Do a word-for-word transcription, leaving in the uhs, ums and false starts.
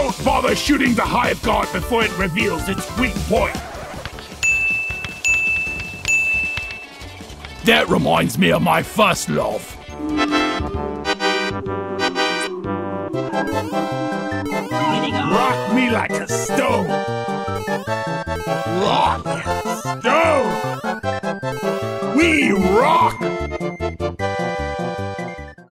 Don't bother shooting the hive guard before it reveals its weak point. That reminds me of my first love. Rock me like a stone. Rock, stone. We rock.